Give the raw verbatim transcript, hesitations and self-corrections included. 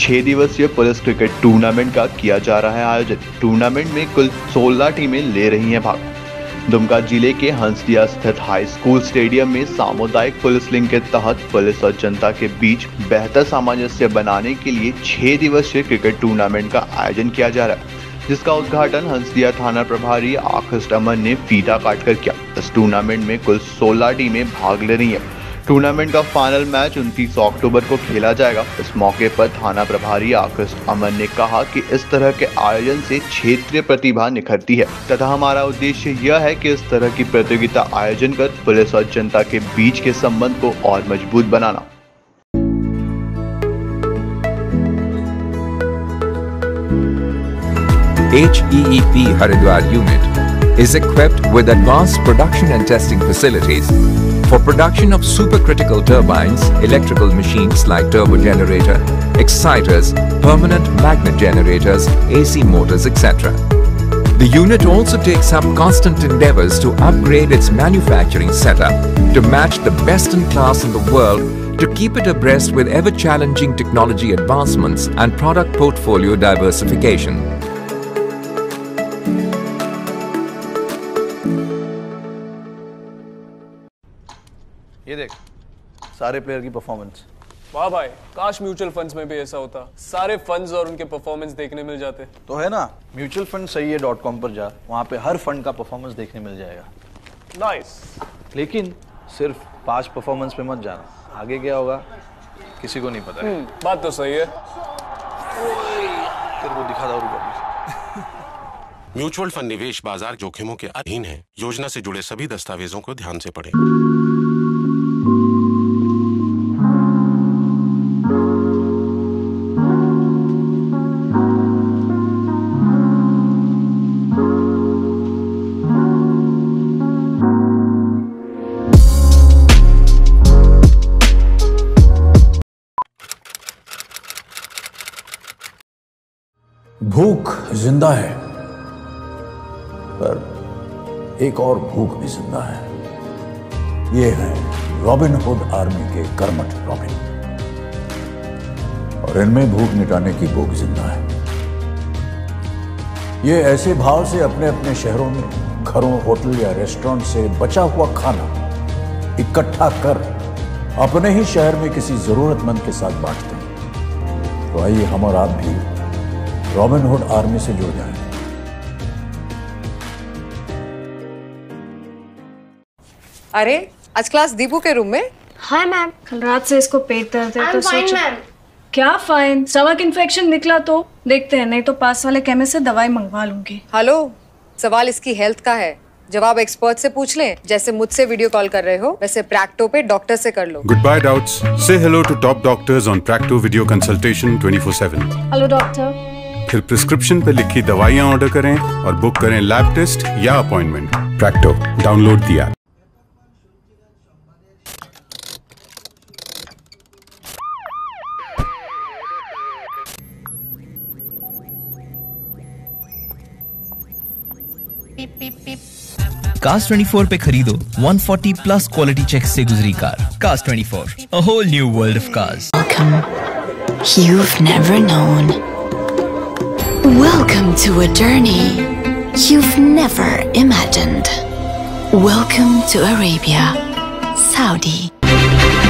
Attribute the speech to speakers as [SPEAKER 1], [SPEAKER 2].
[SPEAKER 1] छह दिवसीय police cricket tournament का किया जा रहा है आयोजन। टूर्नामेंट में कुल सोलह टीमें ले रही हैं भाग। दुमका जिले के हंसदिया स्थित हाई स्कूल स्टेडियम में सामुदायिक पुलिस लिंक के तहत पुलिस और जनता के बीच बेहतर सामंजस्य बनाने के लिए छह दिवसीय क्रिकेट टूर्नामेंट का आयोजन किया जा रहा है, जिसका उद्घाटन हंसदिया थाना प्रभारी आकाश अमन ने फीता काटकर किया। इस टूर्नामेंट में कुल सोलह टीमें भाग ले रही हैं। टूर्नामेंट का फाइनल मैच उनतीस अक्टूबर को खेला जाएगा। इस मौके पर थाना प्रभारी आकाश अमन ने कहा कि इस तरह के आयोजन से क्षेत्रीय प्रतिभा निखरती है तथा हमारा उद्देश्य यह है कि इस तरह की प्रतियोगिता आयोजन कर पुलिस और जनता के बीच के संबंध को और मजबूत बनाना।
[SPEAKER 2] H E E P Haridwar unit is equipped with advanced production and testing facilities for production of supercritical turbines, electrical machines like turbo generator, exciters, permanent magnet generators, A C motors, et cetera. The unit also takes up constant endeavors to upgrade its manufacturing setup to match the best in class in the world, to keep it abreast with ever-challenging technology advancements and product portfolio diversification.
[SPEAKER 3] ये देख सारे player की performance.
[SPEAKER 4] वाह भाई, काश mutual funds में भी ऐसा होता, सारे फंड्स और उनके परफॉर्मेंस देखने मिल जाते।
[SPEAKER 3] तो है ना, म्यूचुअल फंड सही है डॉट कॉम पर जा, वहाँ पे हर फंड का परफॉर्मेंस देखने मिल जाएगा।
[SPEAKER 4] नाइस।
[SPEAKER 3] लेकिन सिर्फ पांच परफॉर्मेंस पे मत जाना, आगे क्या होगा किसी को नहीं पता है।
[SPEAKER 4] बात तो सही है।
[SPEAKER 3] तेरे को दिखा था
[SPEAKER 5] म्यूचुअल फंड निवेश बाजार जोखिमों के अधीन है। योजना से जुड़े सभी दस्तावेजों को ध्यान से पढ़ें।
[SPEAKER 6] भूख जिंदा है, पर एक और भूख भी जिंदा है। ये है रॉबिन हुड आर्मी के कर्मठ रॉबिन, और इनमें भूख मिटाने की भूख जिंदा है। ये ऐसे भाव से अपने अपने शहरों में घरों, होटल या रेस्टोरेंट से बचा हुआ खाना इकट्ठा कर अपने ही शहर में किसी जरूरतमंद के साथ बांटते हैं। तो आइए हम और आप भी रॉबिन हुड आर्मी से जुड़ जाएं।
[SPEAKER 7] अरे आज क्लास दीपू के रूम में?
[SPEAKER 8] हाय मैम, कल रात से इसको पेट दर्द है तो सोचो।
[SPEAKER 9] मैम।
[SPEAKER 8] क्या फाइन? स्टमक इन्फेक्शन निकला तो देखते हैं, नहीं तो पास वाले केमिस्ट से दवाई मंगवा लूंगी।
[SPEAKER 7] हेलो, सवाल इसकी हेल्थ का है, जवाब एक्सपर्ट से पूछ लें। जैसे मुझसे वीडियो कॉल कर रहे हो वैसे प्रैक्टो पे डॉक्टर से कर लो।
[SPEAKER 10] Goodbye doubts. Say hello to top doctors on Practo video consultation twenty-four seven.
[SPEAKER 8] Hello doctor.
[SPEAKER 10] फिर प्रिस्क्रिप्शन पे लिखी दवाइयाँ ऑर्डर करें और बुक करें लैब टेस्ट या appointment. Practo, download the app.
[SPEAKER 11] कास्ट चौबीस पे खरीदो one forty plus quality check से गुजरी कार। कास्ट चौबीस, a whole new world of cars.
[SPEAKER 12] Welcome. You've never known. Welcome to a journey you've never imagined. Welcome to Arabia, Saudi.